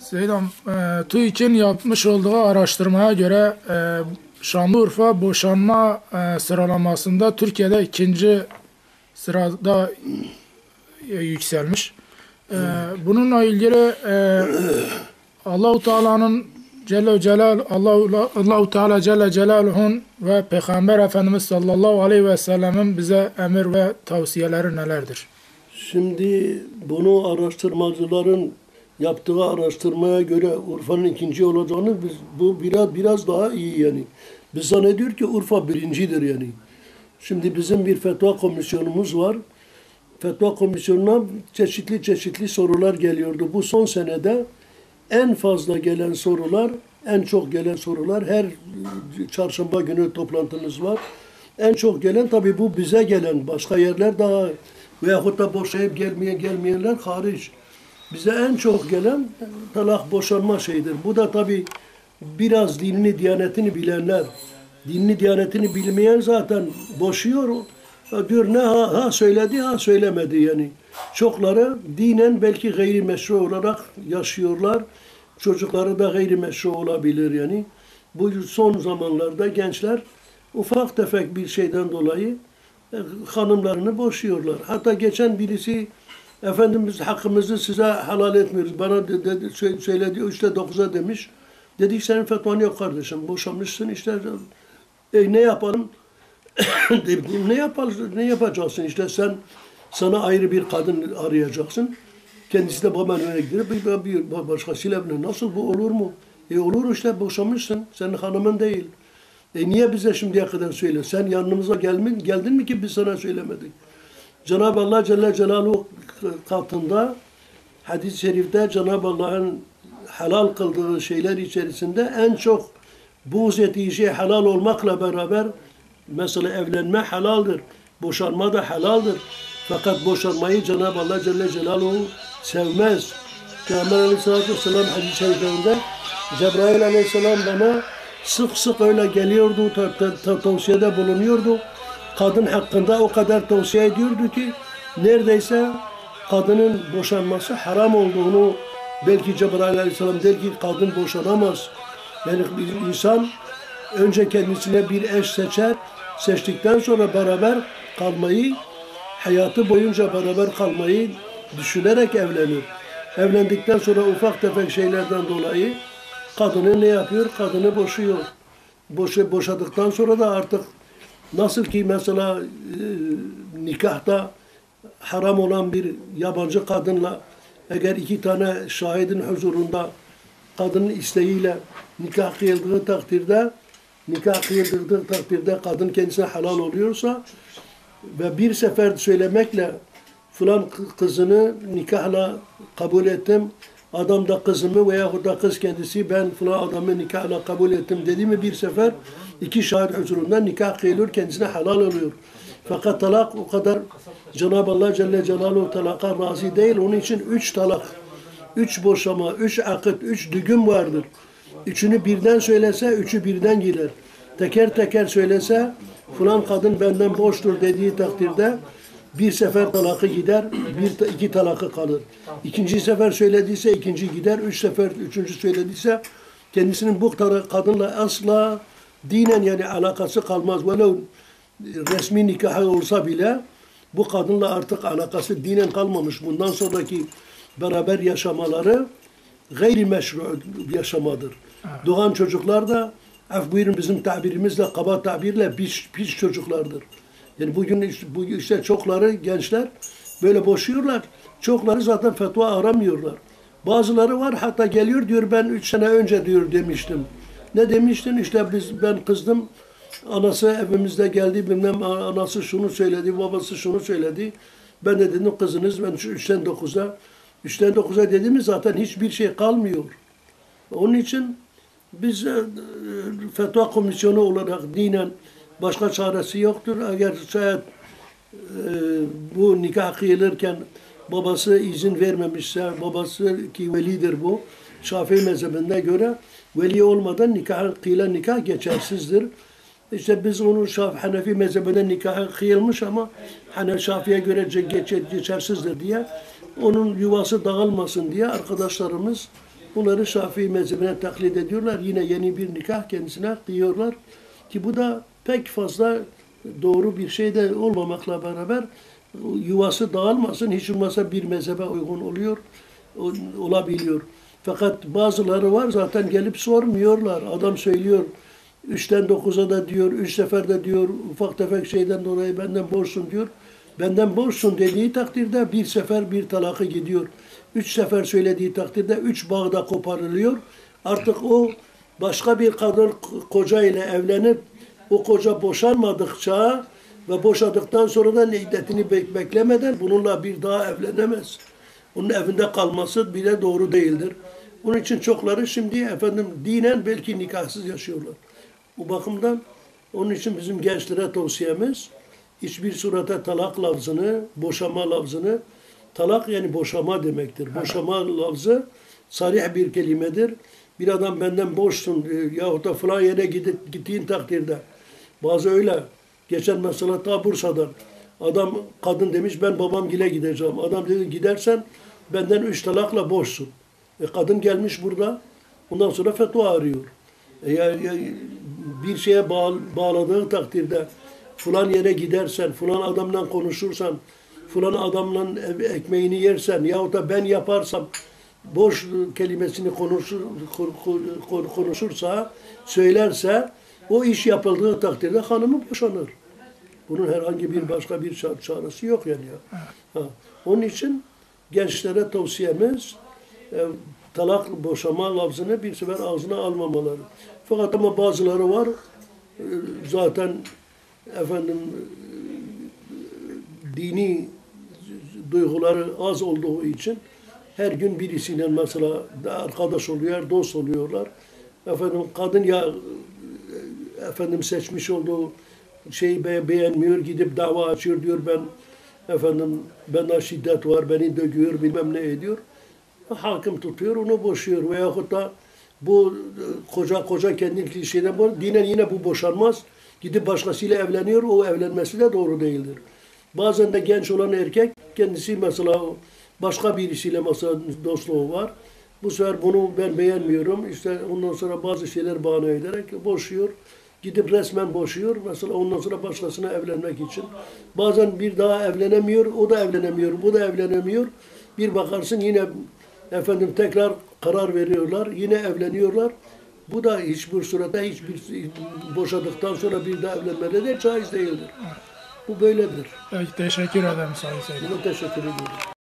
Zeydam, TÜİK'in yapmış olduğu araştırmaya göre Şanlıurfa boşanma sıralamasında Türkiye'de ikinci sırada yükselmiş. Bununla ilgili Allahu Teala'nın Allahu Teala Celle Celaluhu'nun ve Peygamber Efendimiz sallallahu aleyhi ve sellem'in bize emir ve tavsiyeleri nelerdir? Şimdi bunu araştırmacıların yaptığı araştırmaya göre Urfa'nın ikinci olacağını bu biraz daha iyi yani. Biz zannediyor ki Urfa birincidir yani. Şimdi bizim bir fetva komisyonumuz var. Fetva komisyonuna çeşitli sorular geliyordu. Bu son senede en fazla gelen sorular, en çok gelen sorular, her çarşamba günü toplantımız var. En çok gelen tabii bu bize gelen, başka yerler daha veyahut da boşayıp gelmeyenler hariç. Bize en çok gelen talak boşanma şeyidir. Bu da tabii biraz dinini, diyanetini bilenler, dinini, diyanetini bilmeyen zaten boşuyor. Diyor ne ha söyledi ha söylemedi yani. Çokları dinen belki gayrimeşru olarak yaşıyorlar. Çocukları da gayrimeşru olabilir yani. Bu son zamanlarda gençler ufak tefek bir şeyden dolayı hanımlarını boşuyorlar. Hatta geçen birisi Efendimiz hakkımızı size helal etmiyoruz. Bana söyledi 3'te 9'a demiş. Dedik senin fetvan yok kardeşim. Boşanmışsın işte. Ne yapalım? Dedim, ne yapacaksın işte sana ayrı bir kadın arayacaksın. Kendisi de baban öyle gidiyor. Bir başkasıyla evlenir. Nasıl bu olur mu? Olur işte boşanmışsın. Senin hanımın değil. Niye bize şimdiye kadar söyle? Sen yanımıza geldin mi ki biz sana söylemedik? Cenab-ı Allah Celle Celaluhu katında hadis-i şerifte Cenab-ı Allah'ın helal kıldığı şeyler içerisinde en çok buğz ettiği şey helal olmakla beraber mesela evlenme helaldir. Boşanma da helaldir. Fakat boşanmayı Cenab-ı Allah Celle Celaluhu sevmez. Peygamber Aleyhisselatü Vesselam hadis-i şeriflerinde Cebrail Aleyhisselam bana sık sık öyle geliyordu, tavsiyede bulunuyordu. Kadın hakkında o kadar tavsiye ediyordu ki neredeyse kadının boşanması haram olduğunu belki Cebrail Aleyhisselam der ki kadın boşanamaz. Yani bir insan önce kendisine bir eş seçer, seçtikten sonra beraber kalmayı, hayatı boyunca beraber kalmayı düşünerek evlenir. Evlendikten sonra ufak tefek şeylerden dolayı kadını ne yapıyor? Kadını boşuyor. Boşadıktan sonra da artık nasıl ki mesela nikahta haram olan bir yabancı kadınla eğer iki tane şahidin huzurunda kadının isteğiyle nikah kıyıldığı takdirde kadın kendisine helal oluyorsa ve bir sefer söylemekle falan kızını nikahla kabul ettim, adam da kızımı veyahut da kız kendisi ben falan adamı nikahla kabul ettim dedi mi bir sefer iki şahit huzurunda nikah kıyılıyor, kendisine helal oluyor. Fakat talak o kadar Cenab-ı Allah Celle Celaluhu talaka razı değil. Onun için 3 talak, 3 boşama, 3 akit, 3 düğün vardır. Üçünü birden söylese, üçü birden gider. Teker teker söylese, falan kadın benden boştur dediği takdirde bir sefer talakı gider, iki talakı kalır. İkinci sefer söylediyse ikinci gider, üçüncü söylediyse kendisinin bu kadınla asla dinen yani alakası kalmaz. Velev resmi nikahı olsa bile bu kadınla artık alakası dinen kalmamış. Bundan sonraki beraber yaşamaları gayrimeşru yaşamadır. Evet. Doğan çocuklar da buyurun bizim tabirimizle, kaba tabirle pis çocuklardır. Yani bugün işte çokları gençler böyle boşuyorlar. Çokları zaten fetva aramıyorlar. Bazıları var hatta geliyor diyor ben 3 sene önce diyor demiştim. Ne demiştin? İşte ben kızdım. Anası evimizde geldi bilmem anası şunu söyledi, babası şunu söyledi. Ben de dedim kızınız ben 3'ten 9'a dediğimiz zaten hiçbir şey kalmıyor. Onun için biz fetva komisyonu olarak dinen başka çaresi yoktur. Eğer şayet bu nikah kıyılırken babası izin vermemişse, babası ki velidir bu, Şafii mezhebine göre veli olmadan kıyılan nikah geçersizdir. İşte biz onun Hanefi mezhebine nikahı kıyılmış ama Şafii'ye göre geçersizdir diye onun yuvası dağılmasın diye arkadaşlarımız Bunları Şafii mezhebine taklit ediyorlar. Yine yeni bir nikah kendisine diyorlar ki bu da pek fazla doğru bir şey de olmamakla beraber yuvası dağılmasın, hiç olmazsa bir mezhebe uygun oluyor, olabiliyor. Fakat bazıları var zaten gelip sormuyorlar. Adam söylüyor 3'ten 9'a da diyor, 3 seferde diyor, ufak tefek şeyden dolayı benden borçsun diyor. Benden borçsun dediği takdirde bir sefer bir talakı gidiyor. 3 sefer söylediği takdirde 3 bağda koparılıyor. Artık o başka bir kadın koca ile evlenip o koca boşanmadıkça ve boşadıktan sonra da iddetini beklemeden bununla bir daha evlenemez. Onun evinde kalması bile doğru değildir. Onun için çokları şimdi efendim dinen belki nikahsız yaşıyorlar. Bu bakımdan onun için bizim gençlere tavsiyemiz hiçbir surete talak lafzını, boşama lafzını, talak yani boşama demektir. Boşama lafzı sarih bir kelimedir. Bir adam benden borçsun yahut da falan yere gittiğin takdirde bazı öyle. Geçen mesela ta Bursa'dan adam kadın demiş ben babamgile gideceğim. Adam dedi gidersen benden 3 talakla borçsun. Kadın gelmiş burada ondan sonra fetva arıyor. Bir şeye bağladığı takdirde falan yere gidersen, falan adamla konuşursan, falan adamla ekmeğini yersen yahut da ben yaparsam borç kelimesini konuşursa, söylerse o iş yapıldığı takdirde hanımı boşanır. Bunun herhangi bir başka bir çaresi yok yani. Ya. Onun için gençlere tavsiyemiz talak boşama lafzını bir sefer ağzına almamaları. Fakat ama bazıları var zaten efendim dini duyguları az olduğu için her gün birisiyle mesela arkadaş oluyor, dost oluyorlar. Efendim kadın ya efendim seçmiş olduğu şeyi beğenmiyor, gidip dava açıyor diyor efendim bana şiddet var, beni dövüyor, bilmem ne ediyor. Hakim tutuyor, onu boşuyor veyahut da bu koca kendi şeyden var. Dinen yine bu boşanmaz. Gidip başkasıyla evleniyor, o evlenmesi de doğru değildir. Bazen de genç olan erkek kendisi mesela başka birisiyle mesela dostluğu var. Bu sefer bunu ben beğenmiyorum. İşte ondan sonra bazı şeyler bahane ederek boşuyor. Gidip resmen boşuyor. Mesela ondan sonra başkasına evlenmek için. Bazen bir daha evlenemiyor, o da evlenemiyor, bu da evlenemiyor. Bir bakarsın yine efendim tekrar karar veriyorlar, yine evleniyorlar. Bu da hiçbir surette boşadıktan sonra bir daha evlenmeleri de caiz değildir. Bu böyledir. Peki, teşekkür ederim Sayın Seyit. Teşekkür ederim.